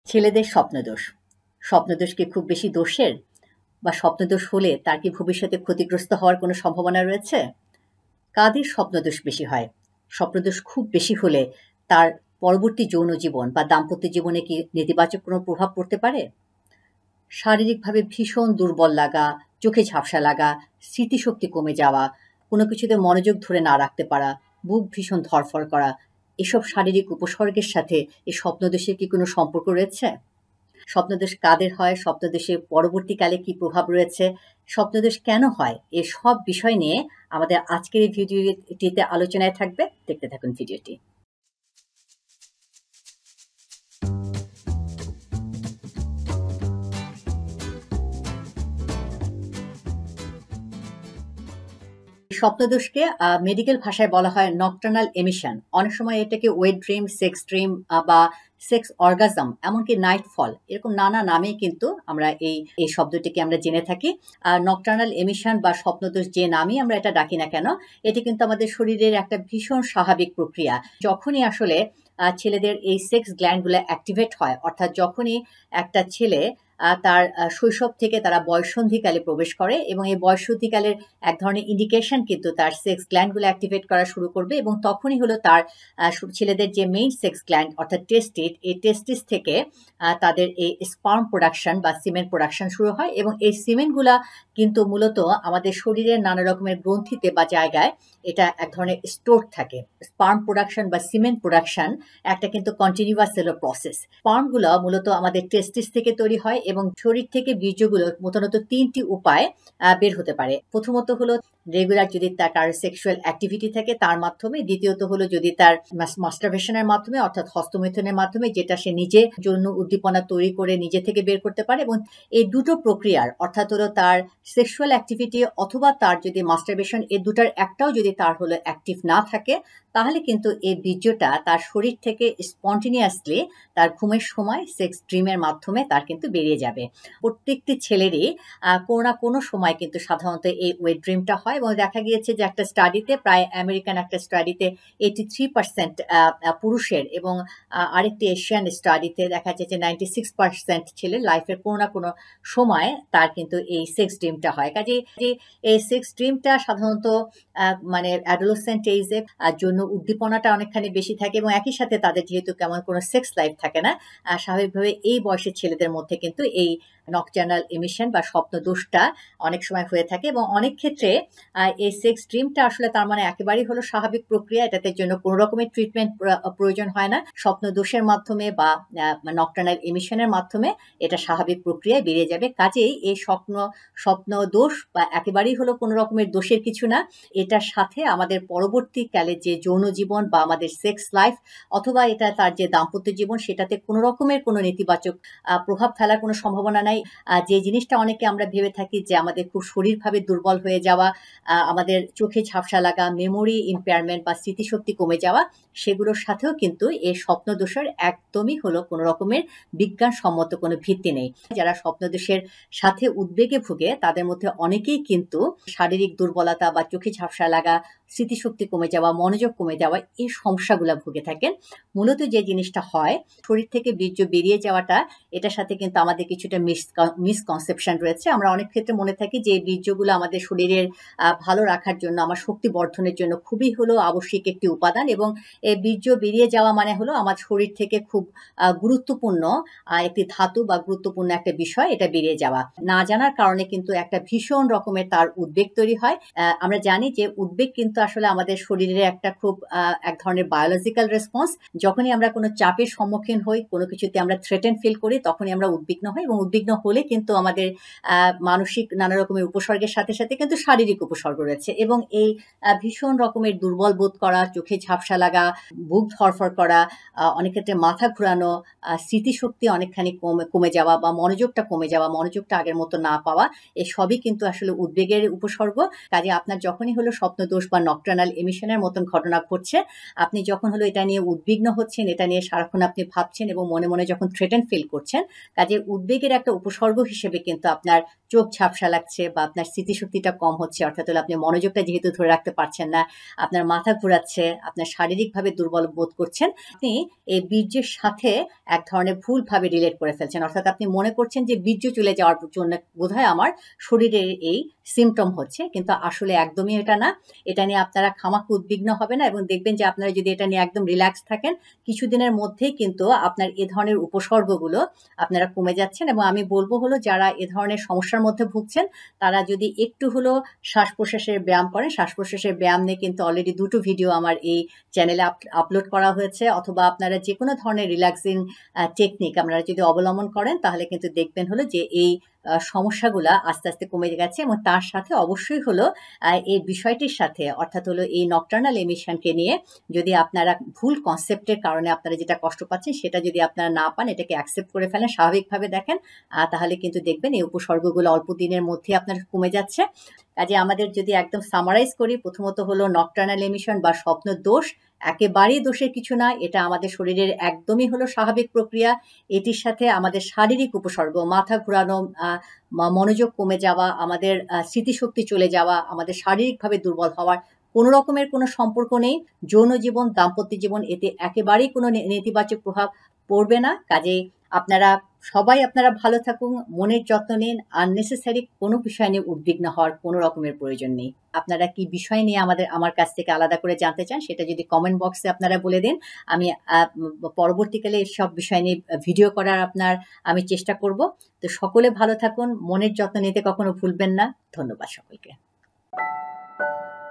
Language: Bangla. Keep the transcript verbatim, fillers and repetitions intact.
ছেলেদের স্বপ্নদোষ। স্বপ্নদোষ কি খুব বেশি দোষের? বা স্বপ্নদোষ হলে তার কি ভবিষ্যতে ক্ষতিগ্রস্ত হওয়ার কোনো সম্ভাবনা রয়েছে? কাদের স্বপ্নদোষ বেশি হয়? স্বপ্নদোষ খুব বেশি হলে তার পরবর্তী যৌন জীবন বা দাম্পত্য জীবনে কি নেতিবাচক কোনো প্রভাব পড়তে পারে? শারীরিকভাবে ভীষণ দুর্বল লাগা, চোখে ঝাপসা লাগা, স্মৃতিশক্তি কমে যাওয়া, কোনো কিছুতে মনোযোগ ধরে না রাখতে পারা, বুক ভীষণ ধড়ফড় করা, এসব শারীরিক উপসর্গের সাথে এই স্বপ্নদোষের কি কোনো সম্পর্ক রয়েছে? স্বপ্নদোষ কাদের হয়? স্বপ্নদোষের পরবর্তীকালে কি প্রভাব রয়েছে? স্বপ্নদোষ কেন হয়? এসব বিষয় নিয়ে আমাদের আজকের এই ভিডিওটিতে আলোচনায় থাকবে। দেখতে থাকুন ভিডিওটি। স্বপ্নদোষকে মেডিকেল ভাষায় বলা হয় নকটার্নাল এমিশন। অনেক সময় এটাকে ওয়েট ড্রিম, সেক্স ড্রিম বা সেক্স অর্গাজম, এমনকি নাইট ফল, এরকম নানা নামে কিন্তু আমরা এই এই শব্দটিকে আমরা জেনে থাকি। আর নকটার্নাল এমিশন বা স্বপ্নদোষ যে নামই আমরা এটা ডাকি না কেন, এটি কিন্তু আমাদের শরীরের একটা ভীষণ স্বাভাবিক প্রক্রিয়া। যখনই আসলে ছেলেদের এই সেক্স গ্ল্যান্ডগুলো অ্যাক্টিভেট হয়, অর্থাৎ যখনই একটা ছেলে তার শৈশব থেকে তারা বয়ঃসন্ধিকালে প্রবেশ করে এবং এই বয়ঃসন্ধিকালের এক ধরনের ইন্ডিকেশন কিন্তু তার সেক্স গ্ল্যান্ডগুলো অ্যাক্টিভেট করা শুরু করবে এবং তখনই হলো তার ছেলেদের যে মেইন সেক্স গ্ল্যান্ড অর্থাৎ টেস্টিস, এই টেস্টিস থেকে তাদের এই স্পার্ম প্রোডাকশন বা সিমেন্ট প্রোডাকশন শুরু হয় এবং এই সিমেন্টগুলা কিন্তু মূলত আমাদের শরীরের নানা রকমের গ্রন্থিতে বা জায়গায় এটা এক ধরনের স্টোর থাকে। স্পার্ম প্রোডাকশন বা সিমেন্ট প্রোডাকশন একটা কিন্তু কন্টিনিউয়াস সেলুলার প্রসেস। স্পার্মগুলো মূলত আমাদের টেস্টিস থেকে তৈরি হয় এবং শরীর থেকে বীর্যগুলো প্রধানত তিনটি উপায় বের হতে পারে। প্রথমত হলো রেগুলার যদি তার কারো সেক্সুয়াল অ্যাক্টিভিটি থাকে তার মাধ্যমে, দ্বিতীয়ত হলো যদি তার মাস্টারবেশনের মাধ্যমে অর্থাৎ হস্তমৈথুনের মাধ্যমে, যেটা সে নিজে জন্য উদ্দীপনা তৈরি করে নিজে থেকে বের করতে পারে। এবং এই দুটো প্রক্রিয়ার অর্থাৎ হলো তার সেক্সুয়াল অ্যাক্টিভিটি অথবা তার যদি মাস্টারবেশন, এই দুটার একটাও যদি তার হলো অ্যাক্টিভ না থাকে, তাহলে কিন্তু এই বীর্যটা তার শরীর থেকে স্পন্টিনিয়াসলি তার ঘুমের সময় সেক্স ড্রিমের মাধ্যমে তার কিন্তু বেরিয়ে যাবে। প্রত্যেকটি ছেলেরই কোনো না কোনো সময় কিন্তু সাধারণত এই ওয়েট ড্রিমটা হয় এবং দেখা গিয়েছে যে একটা স্টাডিতে, প্রায় আমেরিকান একটা স্টাডিতে এইটি থ্রি পার্সেন্ট পুরুষের এবং আরেকটি এশিয়ান স্টাডিতে দেখা যাচ্ছে যে নাইনটি সিক্স পার্সেন্ট ছেলের লাইফের কোনো না কোনো সময় তার কিন্তু এই সেক্স ড্রিমটা হয়। কাজে এই সেক্স ড্রিমটা সাধারণত মানে অ্যাডোলেসেন্ট এজে জন্য উদ্দীপনাটা অনেকখানি বেশি থাকে এবং একই সাথে তাদের যেহেতু কেমন কোনো সেক্স লাইফ থাকে না, স্বাভাবিকভাবে এই বয়সের ছেলেদের মধ্যে কিন্তু এই নকটার্নাল এমিশন বা স্বপ্নদোষটা অনেক সময় হয়ে থাকে এবং অনেক ক্ষেত্রে এই সেক্স ড্রিমটা আসলে তার মানে একেবারেই হলো স্বাভাবিক প্রক্রিয়া। এটাতে জন্য কোনো রকমের ট্রিটমেন্ট প্রয়োজন হয় না। স্বপ্নদোষের মাধ্যমে বা নকটার্নাল এমিশনের মাধ্যমে এটা স্বাভাবিক প্রক্রিয়ায় বেরিয়ে যাবে। কাজেই এই স্বপ্ন স্বপ্নদোষ বা একেবারেই হলো কোনো রকমের দোষের কিছু না। এটার সাথে আমাদের পরবর্তীকালে যে যৌন জীবন বা আমাদের সেক্স লাইফ অথবা এটা তার যে দাম্পত্য জীবন, সেটাতে কোনো রকমের কোনো নেতিবাচক প্রভাব ফেলার কোনো সম্ভাবনা নাই। যে জিনিসটা অনেকে আমরা ভেবে থাকি যে আমাদের খুব শরীরভাবে দুর্বল হয়ে যাওয়া, আমাদের চোখে ঝাপসা লাগা, মেমোরি ইম্পেয়ারমেন্ট বা স্মৃতিশক্তি কমে যাওয়া, সেগুলোর সাথেও কিন্তু এই স্বপ্নদোষের একদমই হলো কোনো রকমের বিজ্ঞানসম্মত কোনো ভিত্তি নেই। যারা স্বপ্নদোষের সাথে উদ্বেগে ভুগে তাদের মধ্যে অনেকেই কিন্তু শারীরিক দুর্বলতা বা চোখে ঝাপসা লাগা, স্মৃতিশক্তি কমে যাওয়া, মনোযোগ কমে যাওয়া, এই সমস্যাগুলো ভুগে থাকেন। মূলত যে জিনিসটা হয়, শরীর থেকে বীর্য বেরিয়ে যাওয়াটা, এটার সাথে কিন্তু আমাদের কিছুটা মিস মিসকনসেপশন রয়েছে। আমরা অনেক ক্ষেত্রে মনে থাকি যে এই বীর্যগুলো আমাদের শরীরের ভালো রাখার জন্য, আমার শক্তি বর্ধনের জন্য খুবই হলো আবশ্যিক একটি উপাদান এবং এই বীর্য বেরিয়ে যাওয়া মানে হলো আমার শরীর থেকে খুব গুরুত্বপূর্ণ একটি ধাতু বা গুরুত্বপূর্ণ একটা বিষয় এটা বেরিয়ে যাওয়া। না জানার কারণে কিন্তু একটা ভীষণ রকমের তার উদ্বেগ তৈরি হয়। আমরা জানি যে উদ্বেগ কিন্তু আসলে আমাদের শরীরের একটা খুব এক ধরনের বায়োলজিক্যাল রেসপন্স। যখনই আমরা কোনো চাপের সম্মুখীন হই, কোনো কিছুতে আমরা থ্রেটেন ফিল করি, তখনই আমরা উদ্বিগ্ন হই এবং উদ্বিগ্ন হলে কিন্তু আমাদের মানসিক নানা রকমের উপসর্গের সাথে সাথে কিন্তু শারীরিক উপসর্গ রয়েছে এবং এই ভীষণ রকমের দুর্বল বোধ করা, চোখে ঝাপসা লাগা, বুক ধড়ফড় করা, অনেক ক্ষেত্রে মাথা ঘুরানো, স্মৃতিশক্তি অনেকখানি কমে কমে যাওয়া বা মনোযোগটা কমে যাওয়া, মনোযোগটা আগের মতো না পাওয়া, এই সবই কিন্তু আসলে উদ্বেগের উপসর্গ। কাজে আপনার যখনই হলো স্বপ্নদোষ বা নকটার্নাল এমিশনের মতন ঘটনা ঘটছে, আপনি যখন হলো এটা নিয়ে উদ্বিগ্ন হচ্ছেন, এটা নিয়ে সারাক্ষণ আপনি ভাবছেন এবং মনে মনে যখন থ্রেটেন ফিল করছেন, কাজে উদ্বেগের একটা উপসর্গ হিসেবে কিন্তু আপনার চোখ ঝাপসা লাগছে বা আপনার স্মৃতিশক্তিটা কম হচ্ছে, অর্থাৎ হলো আপনি মনোযোগটা যেহেতু ধরে রাখতে পারছেন না, আপনার মাথা ঘোরাচ্ছে, আপনার শারীরিকভাবে শারীরিকভাবে দুর্বল বোধ করছেন, আপনি এই বীর্যের সাথে এক ধরনের ভুলভাবে রিলেট করে ফেলছেন। অর্থাৎ আপনি মনে করছেন যে বীর্য চলে যাওয়ার জন্য বোধহয় আমার শরীরের এই সিমটম হচ্ছে, কিন্তু আসলে একদমই এটা না। এটা নিয়ে আপনারা খামাখা উদ্বিগ্ন হবে না, এবং দেখবেন যে আপনারা যদি এটা নিয়ে একদম রিল্যাক্স থাকেন, কিছুদিনের মধ্যেই কিন্তু আপনার এ ধরনের উপসর্গগুলো আপনারা কমে যাচ্ছেন। এবং আমি বলবো হলো, যারা এ ধরনের সমস্যার মধ্যে ভুগছেন তারা যদি একটু হলো শ্বাস প্রশ্বাসের ব্যায়াম করেন, শ্বাস প্রশ্বাসের ব্যায়াম নিয়ে কিন্তু অলরেডি দুটো ভিডিও আমার এই চ্যানেলে আপলোড করা হয়েছে, অথবা আপনারা যে কোনো ধরনের রিল্যাক্সিং টেকনিক আপনারা যদি অবলম্বন করেন তাহলে কিন্তু দেখবেন হলো যে এই সমস্যাগুলা আস্তে আস্তে কমে গেছে। এবং তার সাথে অবশ্যই হলো এই বিষয়টির সাথে, অর্থাৎ হলো এই নকটার্নাল এমিশনকে নিয়ে যদি আপনারা ভুল কনসেপ্টের কারণে আপনারা যেটা কষ্ট পাচ্ছেন সেটা যদি আপনারা না পান, এটাকে অ্যাকসেপ্ট করে ফেলেন, স্বাভাবিকভাবে দেখেন, তাহলে কিন্তু দেখবেন এই উপসর্গগুলো অল্প দিনের মধ্যে আপনার কমে যাচ্ছে। কাজে আমাদের যদি একদম সামারাইজ করি, প্রথমত হলো নকটার্নাল এমিশন বা স্বপ্ন দোষ একেবারেই দোষের কিছু না, এটা আমাদের শরীরের একদমই হলো স্বাভাবিক প্রক্রিয়া। এটির সাথে আমাদের শারীরিক উপসর্গ, মাথা ঘোরানো, মনোযোগ কমে যাওয়া, আমাদের স্মৃতিশক্তি চলে যাওয়া, আমাদের শারীরিকভাবে দুর্বল হওয়ার কোনো রকমের কোনো সম্পর্ক নেই। যৌন জীবন, দাম্পত্য জীবন এতে একেবারেই কোনো নেতিবাচক প্রভাব পড়বে না। কাজেই আপনারা সবাই আপনারা ভালো থাকুন, মনের যত্ন নিন, আননেসেসারি কোনো বিষয় নিয়ে উদ্বিগ্ন হওয়ার কোনো রকমের প্রয়োজন নেই। আপনারা কি বিষয় নিয়ে আমাদের আমার কাছ থেকে আলাদা করে জানতে চান সেটা যদি কমেন্ট বক্সে আপনারা বলে দিন, আমি পরবর্তীকালে এসব বিষয় নিয়ে ভিডিও করার আপনার আমি চেষ্টা করব। তো সকলে ভালো থাকুন, মনের যত্ন নিতে কখনো ভুলবেন না। ধন্যবাদ সকলকে।